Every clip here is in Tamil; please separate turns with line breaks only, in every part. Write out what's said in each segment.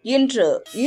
இன்று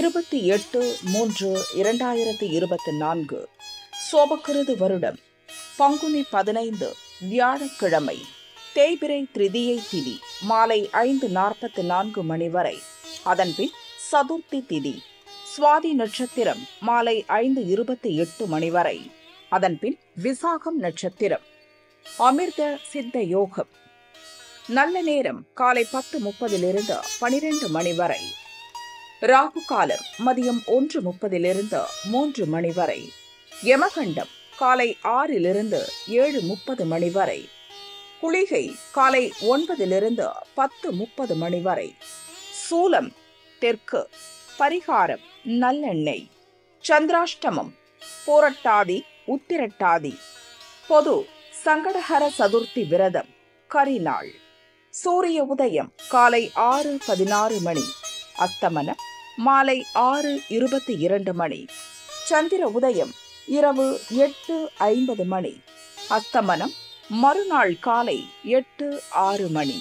28/3/2024 சோபக்கிருது வருடம் பங்குனி 15 வியாழக்கிழமை. தேய்பிறை திரிதியை திதி மாலை 5:44 மணி வரை. அதன்பின் சதுர்த்தி திதி சுவாதி நட்சத்திரம் மாலை 5:28 மணி வரை. அதன்பின் விசாகம் நட்சத்திரம். அமிர்த சித்த யோகம். நல்ல நேரம் காலை 10:30 12 மணி வரை. ராகு காலம் மதியம் 1:30 3 மணி வரை. யமகண்டம் காலை 6 7:30 மணி வரை. குளிகை காலை 9 10:30 மணி வரை. சூலம் தெற்கு. பரிகாரம் நல்லெண்ணெய். சந்திராஷ்டமம் பூரட்டாதி உத்திரட்டாதி. பொது சங்கடஹர சதுர்த்தி விரதம் கரிநாள். சூரிய உதயம் காலை 6:16 மணி. அஸ்தமனம் மாலை 6:22 மணி. சந்திர உதயம் இரவு 8:50 மணி. அஸ்தமனம் மறுநாள் காலை 8:06 மணி.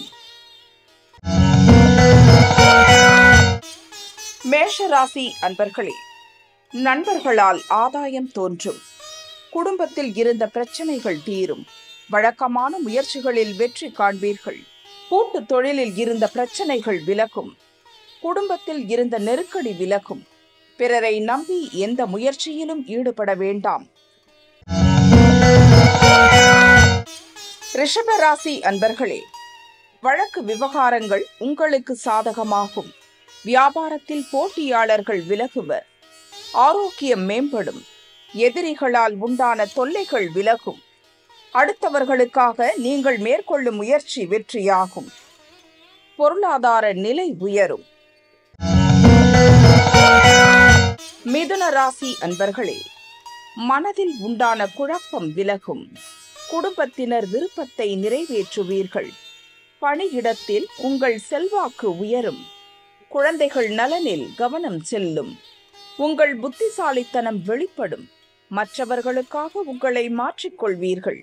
மேஷராசி அன்பர்களே, நண்பர்களால் ஆதாயம் தோன்றும். குடும்பத்தில் இருந்த பிரச்சனைகள் தீரும். வழக்கமான முயற்சிகளில் வெற்றி காண்பீர்கள். கூட்டு தொழிலில் இருந்த பிரச்சனைகள் விலகும். குடும்பத்தில் இருந்த நெருக்கடி விலகும். பிறரை நம்பி எந்த முயற்சியிலும் ஈடுபட வேண்டாம். ரிஷபராசி அன்பர்களே, வழக்கு விவகாரங்கள் உங்களுக்கு சாதகமாகும். வியாபாரத்தில் போட்டியாளர்கள் விலகுவர். ஆரோக்கியம் மேம்படும். எதிரிகளால் உண்டான தொல்லைகள் விலகும். அடுத்தவர்களுக்காக நீங்கள் மேற்கொள்ளும் முயற்சி வெற்றியாகும். பொருளாதார நிலை உயரும். மிதுன ராசி அன்பர்களே, மனதில் உண்டான குழப்பம் விலகும். குடும்பத்தினர் விருப்பத்தை நிறைவேற்றுவீர்கள். பணியிடத்தில் உங்கள் செல்வாக்கு உயரும். குழந்தைகள் நலனில் கவனம் செல்லும். உங்கள் புத்திசாலித்தனம் வெளிப்படும். மற்றவர்களுக்காக உங்களை மாற்றிக்கொள்வீர்கள்.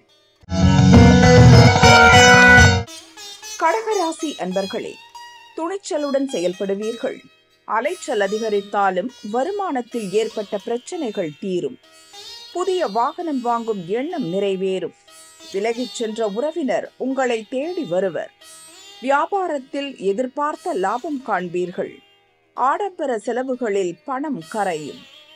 கடகராசி அன்பர்களே, துணிச்சலுடன் செயல்படுவீர்கள். அலைச்சல் அதிகரித்தாலும் வருமானத்தில் ஏற்பட்ட பிரச்சனைகள் தீரும். புதிய வாகனம் வாங்கும் எண்ணம் நிறைவேறும். விலகிச் சென்ற உறவினர் உங்களை தேடி வருவர். வியாபாரத்தில் எதிர்பார்த்த லாபம் காண்பீர்கள். ஆடம்பர செலவுகளில் பணம் கரையும்.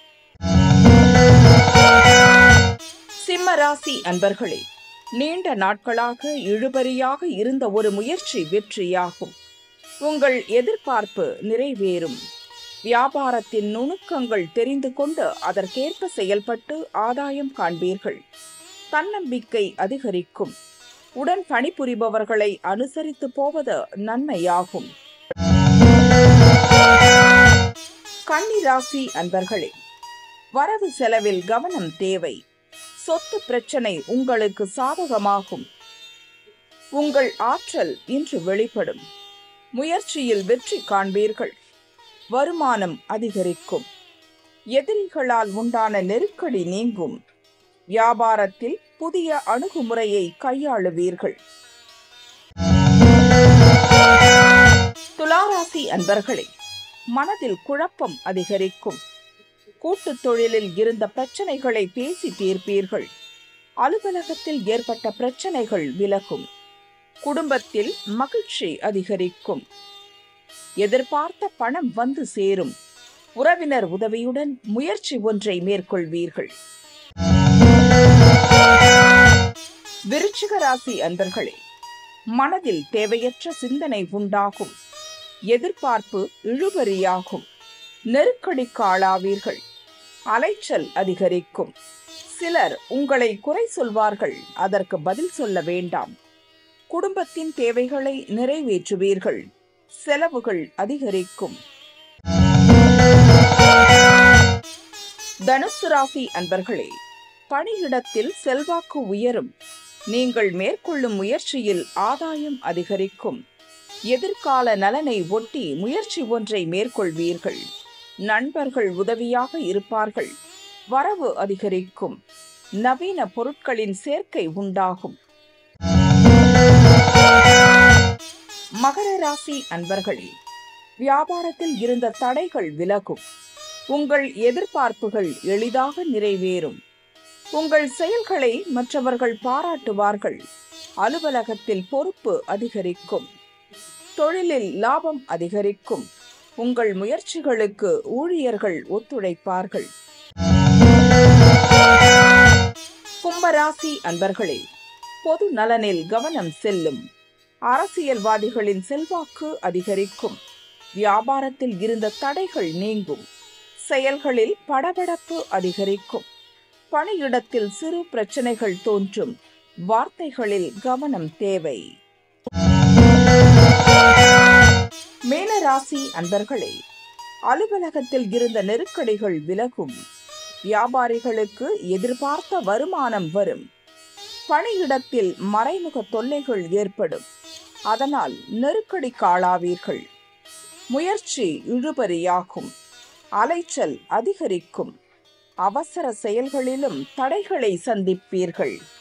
சிம்ம ராசி அன்பர்களே, நீண்ட நாட்களாக இழுபறியாக இருந்த ஒரு முயற்சி வெற்றியாகும். உங்கள் எதிர்பார்ப்பு நிறைவேறும். வியாபாரத்தின் நுணுக்கங்கள் தெரிந்து கொண்டு அதற்கேற்ப செயல்பட்டு ஆதாயம் காண்பீர்கள். தன்னம்பிக்கை அதிகரிக்கும். உடன் பணிபுரிபவர்களை அனுசரித்து போவது நன்மையாகும். கன்னி ராசி அன்பர்களே, வரவு செலவில் கவனம் தேவை. சொத்து பிரச்சனை உங்களுக்கு சாதகமாகும். உங்கள் ஆற்றல் இன்று வெளிப்படும். முயற்சியில் வெற்றி காண்பீர்கள். வருமானம் அதிகரிக்கும். எதிரிகளால் உண்டான நெருக்கடி நீங்கும். வியாபாரத்தில் புதிய அணுகுமுறையை கையாளுவீர்கள். துளாராசி அன்பர்களே, மனதில் குழப்பம் அதிகரிக்கும். கூட்டு தொழிலில் இருந்த பிரச்சனைகளை பேசி தீர்ப்பீர்கள். அலுவலகத்தில் ஏற்பட்ட பிரச்சனைகள் விலகும். குடும்பத்தில் மகிழ்ச்சி அதிகரிக்கும். எதிர்பார்த்த பணம் வந்து சேரும். உறவினர் உதவியுடன் முயற்சி ஒன்றை மேற்கொள்வீர்கள். விருச்சிக ராசி அன்பர்களே, மனதில் தேவையற்ற சிந்தனை உண்டாகும். எதிர்பார்ப்பு இழுபறியாகும். நெருக்கடிக்கு ஆளாவீர்கள். அலைச்சல் அதிகரிக்கும். சிலர் உங்களை குறை சொல்வார்கள். அதற்கு பதில் சொல்ல வேண்டாம். குடும்பத்தின் தேவைகளை நிறைவேற்றுவீர்கள். செலவுகள் அதிகரிக்கும். தனுசு ராசி அன்பர்களே, பணியிடத்தில் செல்வாக்கு உயரும். நீங்கள் மேற்கொள்ளும் முயற்சியில் ஆதாயம் அதிகரிக்கும். எதிர்கால நலனை ஒட்டி முயற்சி ஒன்றை மேற்கொள்வீர்கள். நண்பர்கள் உதவியாக இருப்பார்கள். வரவு அதிகரிக்கும். நவீன பொருட்களின் சேர்க்கை உண்டாகும். மகர ராசி அன்பர்களே, வியாபாரத்தில் இருந்த தடைகள் விலகும். உங்கள் எதிர்பார்ப்புகள் எளிதாக நிறைவேறும். உங்கள் செயல்களை மற்றவர்கள் பாராட்டுவார்கள். அலுவலகத்தில் பொறுப்பு அதிகரிக்கும். தொழிலில் லாபம் அதிகரிக்கும். உங்கள் முயற்சிகளுக்கு ஊழியர்கள் ஒத்துழைப்பார்கள். கும்பராசி அன்பர்களே, பொது நலனில் கவனம் செல்லும். அரசியல்வாதிகளின் செல்வாக்கு அதிகரிக்கும். வியாபாரத்தில் இருந்த தடைகள் நீங்கும். செயல்களில் படபடப்பு அதிகரிக்கும். பணியிடத்தில் சிறு பிரச்சனைகள் தோன்றும். வார்த்தைகளில் கவனம் தேவை. மீனராசி அன்பர்களே, அலுவலகத்தில் இருந்த நெருக்கடிகள் விலகும். வியாபாரிகளுக்கு எதிர்பார்த்த வருமானம் வரும். பணியிடத்தில் மறைமுக தொல்லைகள் ஏற்படும். அதனால் நெருக்கடிக்காளாவீர்கள். முயற்சி இழுபறியாகும். அலைச்சல் அதிகரிக்கும். அவசர செயல்களிலும் தடைகளை சந்திப்பீர்கள்.